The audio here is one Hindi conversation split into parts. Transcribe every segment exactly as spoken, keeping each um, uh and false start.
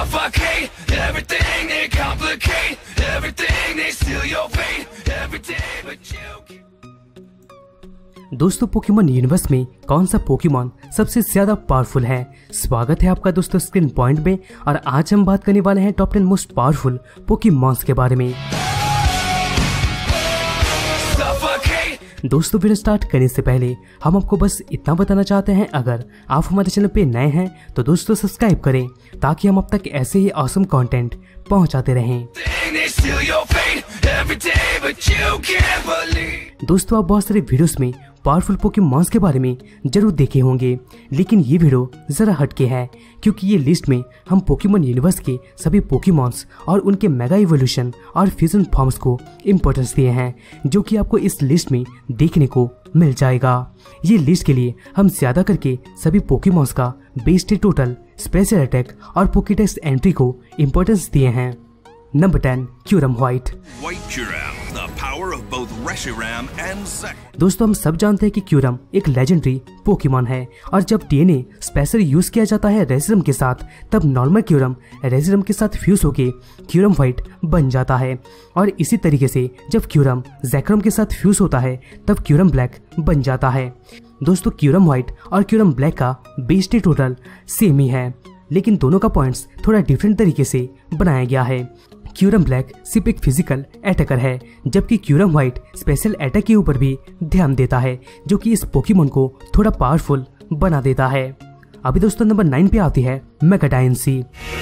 Suffocate everything they complicate, everything they steal your fate, every day but you can... दोस्तों पोकेमॉन यूनिवर्स में कौन सा पोकेमॉन सबसे ज्यादा पावरफुल है? स्वागत है आपका दोस्तों स्क्रीन पॉइंट में। और आज हम बात करने वाले हैं top ten most powerful Pokemons के बारे में। दोस्तों वीडियो स्टार्ट करने से पहले हम आपको बस इतना बताना चाहते हैं, अगर आप हमारे चैनल पे नए हैं तो दोस्तों सब्सक्राइब करें ताकि हम अब तक ऐसे ही ऑसम कंटेंट पहुंचाते रहें। दोस्तों आप बहुत सारे वीडियोस में पावरफुल पोकेमॉन्स के बारे में जरूर देखे होंगे, लेकिन ये वीडियो जरा हटके है क्योंकि ये लिस्ट में हम पोकेमॉन यूनिवर्स के सभी पोकेमॉन्स और उनके मेगा इवोल्यूशन और फ्यूजन फॉर्म्स को इम्पोर्टेंस दिए हैं, जो कि आपको इस लिस्ट में देखने को मिल जाएगा। ये लिस्ट के लिए हम ज्यादा करके सभी पोकेमॉन्स का बेस टोटल, स्पेशल अटैक और पोकेडेक्स एंट्री को इम्पोर्टेंस दिए हैं। Number ten, Kyurem White. दोस्तों हम सब जानते हैं कि क्यूरम एक लेजेंडरी पोकेमॉन है, और जब डीएनए स्पेशल यूज किया जाता है रेजिरम के साथ, तब नॉर्मल क्यूरम रेजिरम के साथ फ्यूज होके क्यूरम व्हाइट बन जाता है। और इसी तरीके से जब क्यूरम जैक्रोम के साथ फ्यूज होता है तब क्यूरम ब्लैक बन जाता है। दोस्तों क्यूरम व्हाइट और क्यूरम ब्लैक का बेस टोटल सेम ही है, लेकिन दोनों का पॉइंट्स थोड़ा डिफरेंट तरीके से बनाया गया है। क्यूरम ब्लैक सिर्फ एक फिजिकल अटैकर है, जबकि क्यूरम व्हाइट स्पेशल अटैक के ऊपर भी ध्यान देता है, जो कि इस पोकेमॉन को थोड़ा पावरफुल बना देता है। अभी दोस्तों नंबर नाइन पे आती है मेगा डायंसी।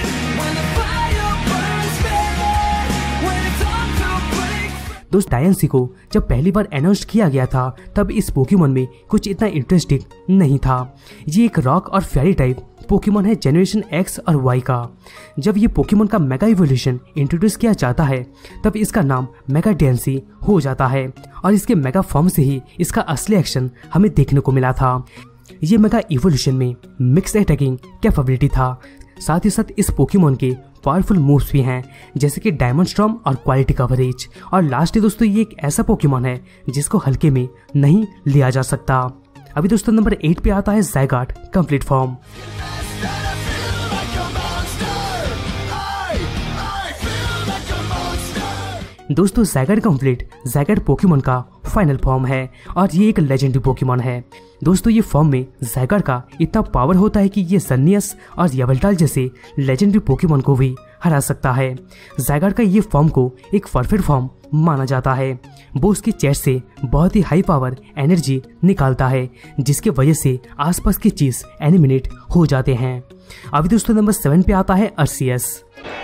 दोस्त डायंसी को जब पहली बार अनाउंस किया गया था तब इस पोकेमॉन में कुछ इतना इंटरेस्टिंग नहीं था। ये एक रॉक और फेरी टाइप पोकेमॉन है जनरेशन एक्स और वाई का। जब ये पोकेमॉन का मेगा इवोल्यूशन इंट्रोड्यूस किया जाता है तब इसका नाम मेगा डायंसी हो जाता है, और इसके मेगा फॉर्म से ही इसका असली एक्शन हमें देखने को मिला था। ये मेगा इवोल्यूशन में मिक्स अटैकिंग कैपेबिलिटी था, साथ ही साथ इस पोकेमॉन के पावरफुल मूव्स भी हैं, जैसे कि डायमंड स्टॉर्म और क्वालिटी कवरेज। और लास्ट दोस्तों ये एक ऐसा पोकेमॉन है जिसको हल्के में नहीं लिया जा सकता। अभी दोस्तों नंबर एट पे आता है ज़ायगाट कंप्लीट फॉर्म। दोस्तों ज़ायगाट कंप्लीट ज़ायगाट पोकेमॉन का फाइनल फॉर्म है, और ये एक लेजेंडरी पोकेमॉन है। दोस्तों ये फॉर्म में ज़ायगाट का इतना पावर होता है कि ये सन्नियस और यवल्टाल जैसे लेजेंडरी पोकेमॉन को भी हरा सकता है। ज़ायगाट का ये फॉर्म को एक परफेक्ट फॉर्म माना जाता है। वो उसकी चेस्ट से बहुत ही हाई पावर एनर्जी निकालता है, जिसके वजह से आसपास की चीज एनिमिनेट हो जाते हैं। अभी दोस्तों नंबर सेवन पे आता है अर्सियस।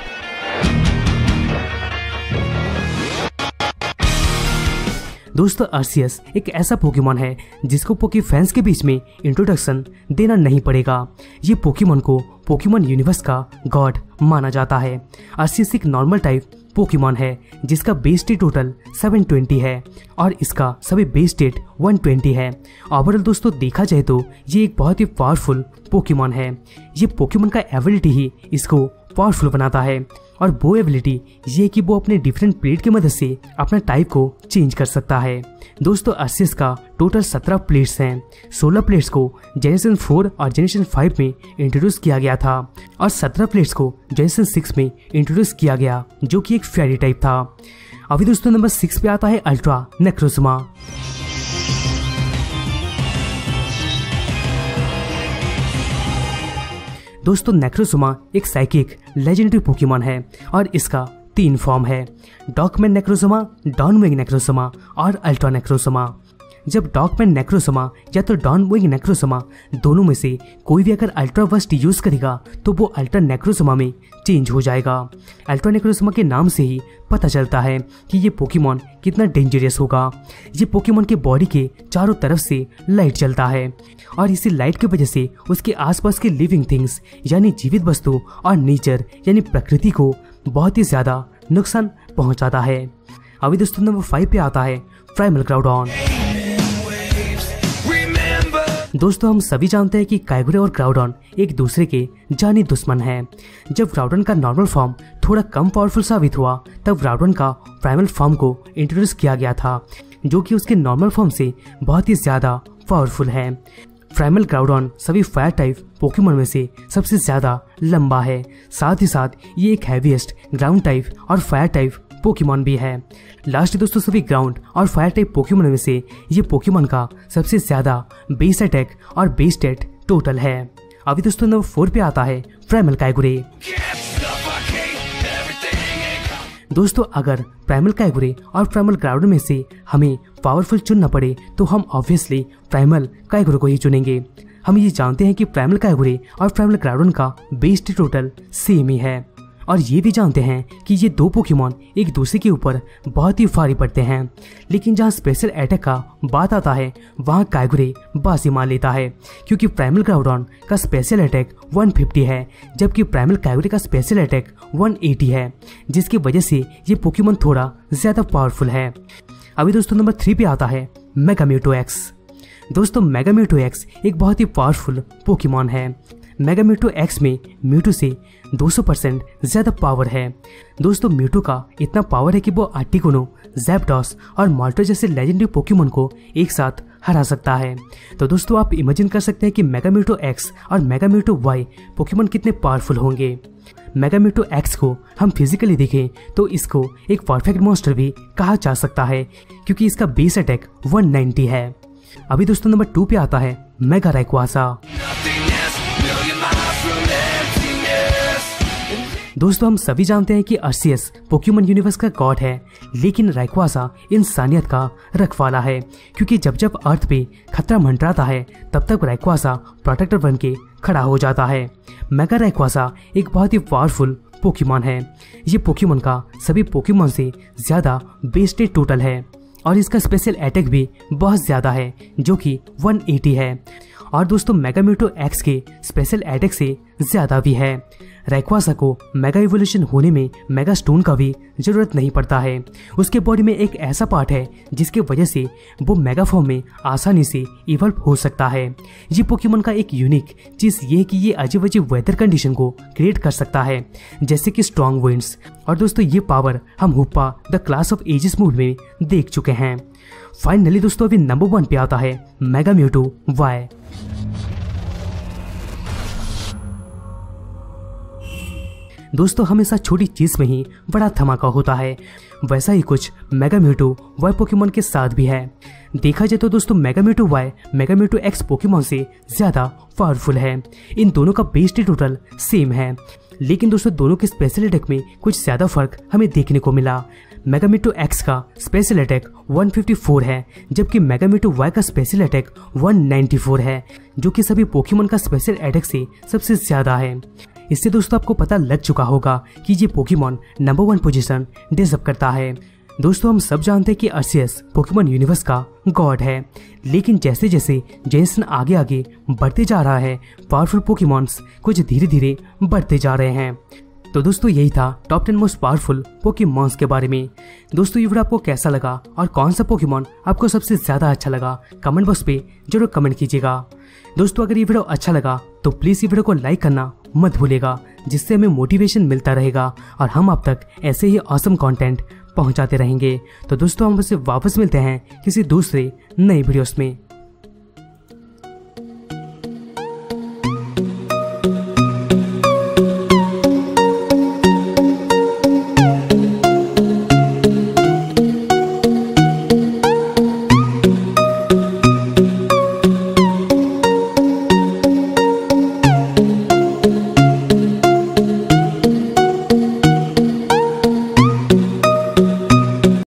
दोस्तों अर्सियस एक ऐसा पोकेमॉन है जिसको पोके फैंस के बीच में इंट्रोडक्शन देना नहीं पड़ेगा। ये पोकेमॉन को पोकेमॉन यूनिवर्स का गॉड माना जाता है। अर्सियस एक नॉर्मल टाइप पोकेमॉन है जिसका base stat total seven twenty है, और इसका सभी बेस स्टेट वन ट्वेंटी है। ओवरऑल दोस्तों देखा जाए तो ये एक बहुत ही पावरफुल पोकेमॉन है। ये पोकेमॉन का एबिलिटी ही इसको पावरफुल बनाता है, और वो एबिलिटी ये कि वो अपने डिफरेंट प्लेट की मदद से अपना टाइप को चेंज कर सकता है। दोस्तों अर्सियस का टोटल सत्रह प्लेट्स हैं। सोलह प्लेट्स को जनरेशन फोर और जनरेशन फाइव में इंट्रोड्यूस किया गया था, और सत्रह प्लेट्स को जनरेशन सिक्स में इंट्रोड्यूस किया गया, जो कि एक फेरी टाइप था। अभी दोस्तों नंबर सिक्स पे आता है अल्ट्रा नेक्रोसमा। दोस्तों नेक्रोसमा एक साइकिक लेजेंडरी पोकेमॉन है, और इसका तीन फॉर्म है, डॉकमैन नेक्रोसमा, डॉनविंग नेक्रोसमा और अल्ट्रा नेक्रोसमा। जब डॉकमैन नेक्रोसमा या तो डॉनविंग नेक्रोसमा दोनों में से कोई भी अगर अल्ट्रा बस्ट यूज करेगा तो वो अल्ट्रा नेक्रोसमा में चेंज हो जाएगा। अल्ट्रा नेक्रोसमा के नाम से ही पता चलता है कि ये पोकेमॉन कितना डेंजरस होगा। ये पोकेमॉन के बॉडी के चारों तरफ से लाइट चलता है, और इसी लाइट की वजह से उसके आसपास के लिविंग थिंग्स यानी जीवित वस्तु और नेचर यानी प्रकृति को बहुत ही ज्यादा नुकसान पहुंचाता है। अभी दोस्तों नंबर फाइव पे आता है प्राइमल ग्राउडॉन। दोस्तों हम सभी जानते हैं कि काइगुरे और ग्राउडॉन एक दूसरे के जानी दुश्मन हैं। जब ग्राउडॉन का नॉर्मल फॉर्म थोड़ा कम पावरफुल साबित हुआ तब ग्राउडॉन का प्राइमल फॉर्म को इंट्रोड्यूस किया गया था, जो कि उसके नॉर्मल फॉर्म से बहुत ही ज्यादा पावरफुल है। प्राइमल ग्राउडन सभी फायर टाइप पोकेमॉन में से सबसे ज्यादा लंबा है। साथ ही साथ ये एक हैवीएस्ट ग्राउंड टाइप और फायर टाइप पोकेमॉन भी है। लास्ट दोस्तों सभी ग्राउंड और फायर टाइप पोकेमॉन में से ये पोकेमॉन का सबसे ज्यादा बेस अटैक और बेस स्टेट टोटल है। अभी दोस्तों नंबर फोर पे आता है प्राइमल काइगुरे। दोस्तों अगर प्राइमल काइगुरे और प्राइमल ग्राउडन में से हमें पावरफुल चुनना पड़े तो हम ऑब्वियसली प्राइमल काइगुरे को ही चुनेंगे। हम ये जानते हैं कि प्राइमल काइगुरे और प्राइमल ग्राउडन का बेस टोटल सेम ही है और ये भी जानते हैं कि ये दो पोकेमॉन एक दूसरे के ऊपर बहुत ही भारी पड़ते हैं। लेकिन जहाँ स्पेशल अटैक का बात आता है वहाँ काइगुरे बाजी मार लेता है क्योंकि प्राइमल ग्राउडन का स्पेशल अटैक एक सौ पचास है जबकि प्राइमल काइगुरे का स्पेशल अटैक एक सौ अस्सी है, जिसकी वजह से ये पोकेमॉन थोड़ा ज्यादा पावरफुल है। अभी दोस्तों नंबर थ्री पे आता है मेगाम्यूटो एक्स। दोस्तों मेगाम्यूटो एक्स एक बहुत ही पावरफुल पोकेमॉन है। मेगाम्यूटो एक्स में म्यूटो से दो सौ परसेंट ज्यादा पावर है। दोस्तों म्यूटो का इतना पावर है कि वो आर्टिकुनो, ज़ैप्डॉस और मॉल्टो जैसे लेजेंडरी पोकेमॉन को एक साथ हरा सकता है। तो दोस्तों आप इमेजिन कर सकते हैं कि मेगाम्यूटो एक्स और मेगाम्यूटो वाई पोकेमॉन कितने पावरफुल होंगे। मेगाम्यूटो एक्स को हम फिजिकली देखें तो इसको एक परफेक्ट मॉन्स्टर भी कहा जा सकता है क्योंकि इसका बेस अटैक एक सौ नब्बे है। अभी दोस्तों नंबर टू पे आता है मेगा रायक्वासा। दोस्तों हम सभी जानते हैं कि अर्सियस पोकेमॉन यूनिवर्स का गॉड है, लेकिन रायक्वासा इंसानियत का रखवाला है क्योंकि जब जब अर्थ पे खतरा मंडराता है तब तक रायक्वासा प्रोटेक्टर बन के खड़ा हो जाता है। मेगा रायक्वासा एक बहुत ही पावरफुल पोकेमॉन है। ये पोकेमॉन का सभी पोकेमॉन से ज्यादा बेस स्टेट टोटल है और इसका स्पेशल अटैक भी बहुत ज्यादा है जो कि एक सौ अस्सी है और दोस्तों मेगाम्यूटो एक्स के स्पेशल अटैक से ज्यादा भी है। रायक्वासा को मेगा इवोल्यूशन होने में मेगा स्टोन का भी जरूरत नहीं पड़ता है। उसके बॉडी में एक ऐसा पार्ट है जिसके वजह से वो मेगा फॉर्म में आसानी से इवॉल्व हो सकता है। ये पोकेमॉन का एक यूनिक चीज ये है कि ये अजीब अजीब वेदर कंडीशन को क्रिएट कर सकता है जैसे कि स्ट्रॉन्ग विंड्स। और दोस्तों ये पावर हम Hoopa the Clash of Ages मूड में देख चुके हैं। फाइनली दोस्तों अभी नंबर वन पे आता है मेगाम्यूटो वाई। दोस्तों हमेशा छोटी चीज में ही बड़ा धमाका होता है, वैसा ही कुछ मेगाम्यूटो वाई पोकेमॉन के साथ भी है। देखा जाए तो दोस्तों Mega Mewtwo Y Mega Mewtwo X Pokemon से ज्यादा पावरफुल है। इन दोनों का बेस टोटल सेम है, लेकिन दोस्तों दोनों के स्पेशल अटैक में कुछ ज्यादा फर्क हमें देखने को मिला। मेगाम्यूटो एक्स का स्पेशल अटैक एक सौ चौवन है जबकि मेगाम्यूटो वाई का स्पेशल अटैक एक सौ चौरानवे है जो कि सभी पोकेमॉन का स्पेशल अटैक से सबसे ज्यादा है। इससे दोस्तों आपको पता लग चुका होगा कि ये Pokemon number one position deserve करता है। दोस्तों हम सब जानते हैं कि अर्सियस पोकेमॉन यूनिवर्स का गॉड है, लेकिन जैसे जैसे जेनरेशन आगे आगे बढ़ते जा रहा है पावरफुल पोकेमॉन्स कुछ धीरे धीरे बढ़ते जा रहे हैं। तो दोस्तों यही था top ten most powerful Pokemons के बारे में। दोस्तों ये वीडियो आपको कैसा लगा और कौन सा पोकेमॉन आपको सबसे ज्यादा अच्छा लगा कमेंट बॉक्स पे जरूर कमेंट कीजिएगा। दोस्तों अगर ये वीडियो अच्छा लगा तो प्लीज ये वीडियो को लाइक करना मत भूलिएगा, जिससे हमें मोटिवेशन मिलता रहेगा और हम आप तक ऐसे ही ऑसम कंटेंट पहुंचाते रहेंगे। तो दोस्तों हम आपसे वापस मिलते हैं किसी दूसरे नई वीडियोस में।